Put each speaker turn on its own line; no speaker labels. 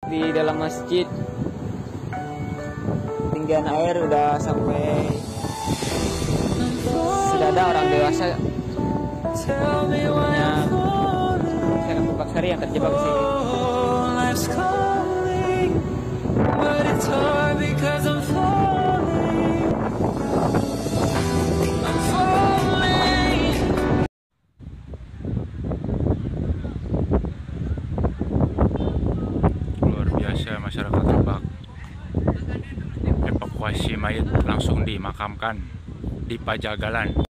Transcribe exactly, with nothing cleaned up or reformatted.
di dalam masjid. Ketinggian air udah sampai sudah ada orang dewasa punya saya Baksari yang terjebak di sini.
Luar biasa, masyarakat Lebak evakuasi mayat langsung dimakamkan di Pajagalan.